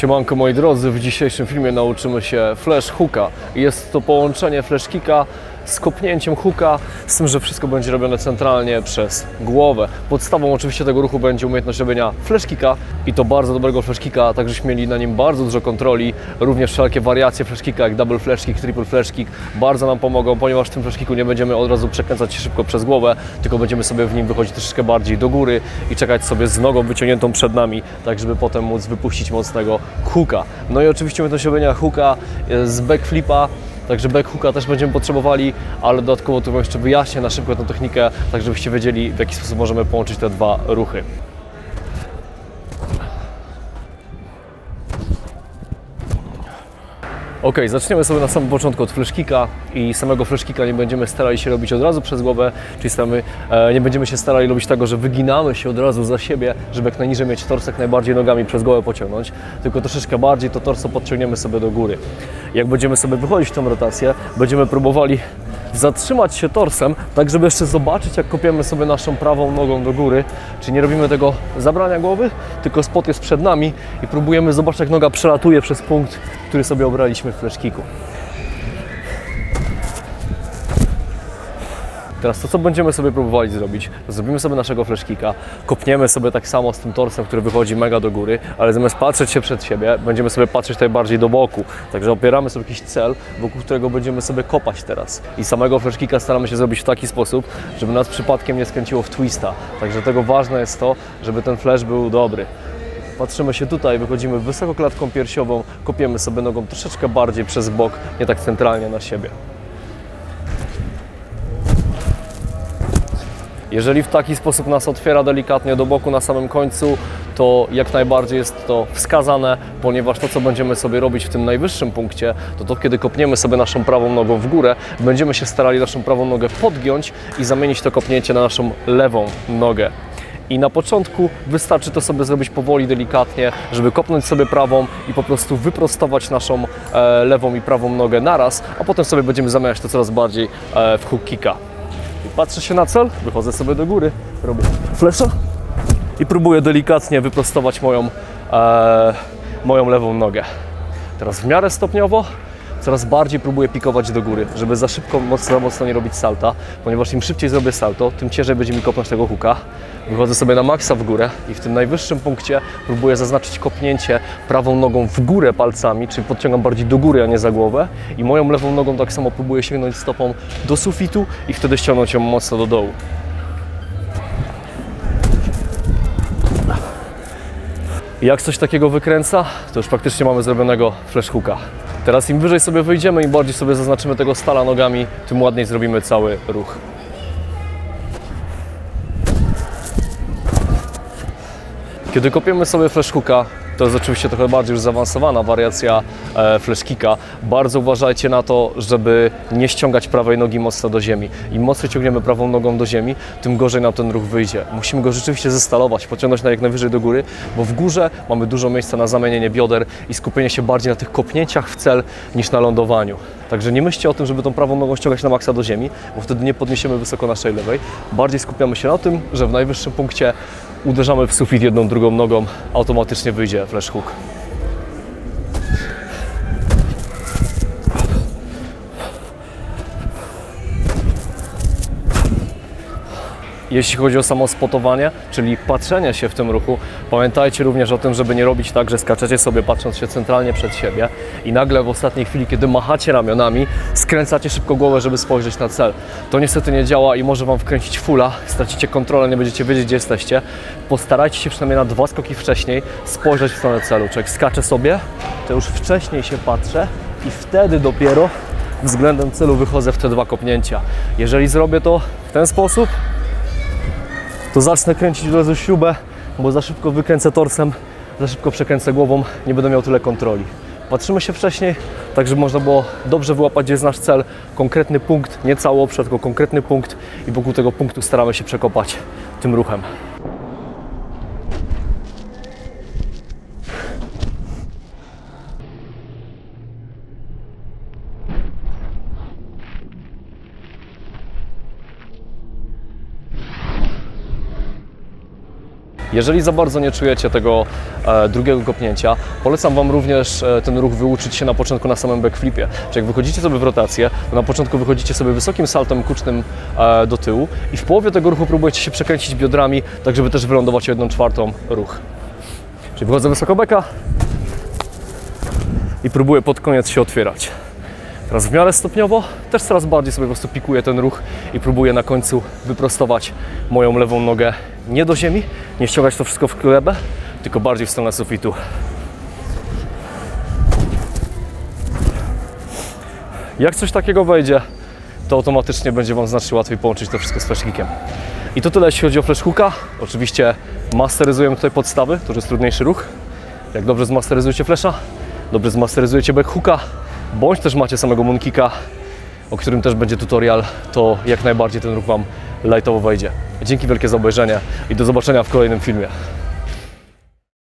Siemanko moi drodzy, w dzisiejszym filmie nauczymy się flash hooka. Jest to połączenie flash kicka z kopnięciem hooka, z tym, że wszystko będzie robione centralnie przez głowę. Podstawą oczywiście tego ruchu będzie umiejętność robienia flash kicka i to bardzo dobrego flash kicka, tak żeśmy mieli na nim bardzo dużo kontroli. Również wszelkie wariacje flash kicka, jak double flash kick, triple flash kick bardzo nam pomogą, ponieważ w tym flash kicku nie będziemy od razu przekręcać się szybko przez głowę, tylko będziemy sobie w nim wychodzić troszeczkę bardziej do góry i czekać sobie z nogą wyciągniętą przed nami, tak żeby potem móc wypuścić mocnego hooka. No i oczywiście umiejętność robienia hooka z backflipa. Także backhooka też będziemy potrzebowali, ale dodatkowo tu jeszcze wyjaśnię na szybko tę technikę, tak żebyście wiedzieli, w jaki sposób możemy połączyć te dwa ruchy. Ok, zaczniemy sobie na samym początku od flash kicka i samego flash kicka nie będziemy starali się robić od razu przez głowę, czyli nie będziemy się starali robić tego, że wyginamy się od razu za siebie, żeby jak najniżej mieć tors jak najbardziej nogami przez głowę pociągnąć, tylko troszeczkę bardziej to torso podciągniemy sobie do góry. Jak będziemy sobie wychodzić w tą rotację, będziemy próbowali zatrzymać się torsem, tak żeby jeszcze zobaczyć, jak kopiemy sobie naszą prawą nogą do góry, czyli nie robimy tego zabrania głowy, tylko spot jest przed nami i próbujemy zobaczyć, jak noga przelatuje przez punkt, który sobie obraliśmy w flash kicku. Teraz to, co będziemy sobie próbowali zrobić, to zrobimy sobie naszego flash kicka, kopniemy sobie tak samo z tym torsem, który wychodzi mega do góry, ale zamiast patrzeć się przed siebie, będziemy sobie patrzeć tutaj bardziej do boku. Także opieramy sobie jakiś cel, wokół którego będziemy sobie kopać teraz. I samego flash kicka staramy się zrobić w taki sposób, żeby nas przypadkiem nie skręciło w twista. Także dlatego ważne jest to, żeby ten flash był dobry. Patrzymy się tutaj, wychodzimy wysoko klatką piersiową, kopiemy sobie nogą troszeczkę bardziej przez bok, nie tak centralnie na siebie. Jeżeli w taki sposób nas otwiera delikatnie do boku na samym końcu, to jak najbardziej jest to wskazane, ponieważ to, co będziemy sobie robić w tym najwyższym punkcie, to kiedy kopniemy sobie naszą prawą nogą w górę, będziemy się starali naszą prawą nogę podgiąć i zamienić to kopnięcie na naszą lewą nogę. I na początku wystarczy to sobie zrobić powoli, delikatnie, żeby kopnąć sobie prawą i po prostu wyprostować naszą lewą i prawą nogę naraz, a potem sobie będziemy zamieniać to coraz bardziej w hook kicka. Patrzę się na cel, wychodzę sobie do góry, robię flasha i próbuję delikatnie wyprostować moją lewą nogę. Teraz w miarę stopniowo coraz bardziej próbuję pikować do góry, żeby za szybko, mocno nie robić salta, ponieważ im szybciej zrobię salto, tym ciężej będzie mi kopnąć tego hooka. Wychodzę sobie na maksa w górę i w tym najwyższym punkcie próbuję zaznaczyć kopnięcie prawą nogą w górę palcami, czyli podciągam bardziej do góry, a nie za głowę. I moją lewą nogą tak samo próbuję sięgnąć stopą do sufitu i wtedy ściągnąć ją mocno do dołu. I jak coś takiego wykręca, to już praktycznie mamy zrobionego flash hooka. Teraz im wyżej sobie wyjdziemy, im bardziej sobie zaznaczymy tego stala nogami, tym ładniej zrobimy cały ruch. Kiedy kopiemy sobie flash hooka, to jest oczywiście trochę bardziej już zaawansowana wariacja flash kicka. Bardzo uważajcie na to, żeby nie ściągać prawej nogi mocno do ziemi. Im mocniej ciągniemy prawą nogą do ziemi, tym gorzej nam ten ruch wyjdzie. Musimy go rzeczywiście zestalować, pociągnąć jak najwyżej do góry, bo w górze mamy dużo miejsca na zamienienie bioder i skupienie się bardziej na tych kopnięciach w cel niż na lądowaniu. Także nie myślcie o tym, żeby tą prawą nogą ściągać na maksa do ziemi, bo wtedy nie podniesiemy wysoko naszej lewej. Bardziej skupiamy się na tym, że w najwyższym punkcie uderzamy w sufit jedną, drugą nogą, automatycznie wyjdzie flash hook. Jeśli chodzi o samo spotowanie, czyli patrzenie się w tym ruchu, pamiętajcie również o tym, żeby nie robić tak, że skaczecie sobie patrząc się centralnie przed siebie i nagle w ostatniej chwili, kiedy machacie ramionami, skręcacie szybko głowę, żeby spojrzeć na cel. To niestety nie działa i może Wam wkręcić fula, stracicie kontrolę, nie będziecie wiedzieć, gdzie jesteście. Postarajcie się przynajmniej na 2 skoki wcześniej spojrzeć w stronę celu. Czyli jak skaczę sobie, to już wcześniej się patrzę i wtedy dopiero względem celu wychodzę w te 2 kopnięcia. Jeżeli zrobię to w ten sposób, to zacznę kręcić od razu śrubę, bo za szybko wykręcę torsem, za szybko przekręcę głową, nie będę miał tyle kontroli. Patrzymy się wcześniej, tak żeby można było dobrze wyłapać, gdzie jest nasz cel, konkretny punkt, nie cały obszar, tylko konkretny punkt i wokół tego punktu staramy się przekopać tym ruchem. Jeżeli za bardzo nie czujecie tego drugiego kopnięcia, polecam Wam również ten ruch wyuczyć się na początku na samym backflipie. Czyli jak wychodzicie sobie w rotację, to na początku wychodzicie sobie wysokim saltem kucznym do tyłu i w połowie tego ruchu próbujecie się przekręcić biodrami, tak żeby też wylądować o 1/4 ruch. Czyli wychodzę wysoko beka i próbuję pod koniec się otwierać. Teraz w miarę stopniowo, też coraz bardziej sobie po prostu pikuję ten ruch i próbuję na końcu wyprostować moją lewą nogę nie do ziemi, nie ściągać to wszystko w glebę, tylko bardziej w stronę sufitu. Jak coś takiego wejdzie, to automatycznie będzie Wam znacznie łatwiej połączyć to wszystko z flash kickiem. I to tyle, jeśli chodzi o flash hooka. Oczywiście masteryzujemy tutaj podstawy, to już jest trudniejszy ruch. Jak dobrze zmasteryzujecie flasha, dobrze zmasteryzujecie back hooka, bądź też macie samego moonkicka, o którym też będzie tutorial, to jak najbardziej ten ruch Wam lightowo wejdzie. Dzięki wielkie za obejrzenie i do zobaczenia w kolejnym filmie.